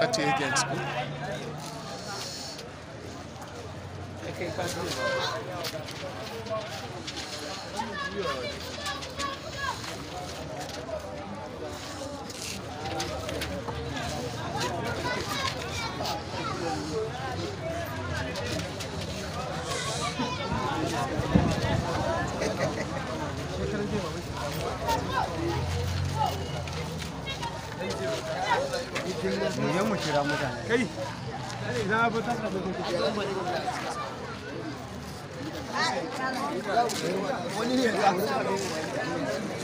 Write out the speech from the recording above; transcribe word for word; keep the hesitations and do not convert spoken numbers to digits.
at agents. Kai, ina ba ta wani ne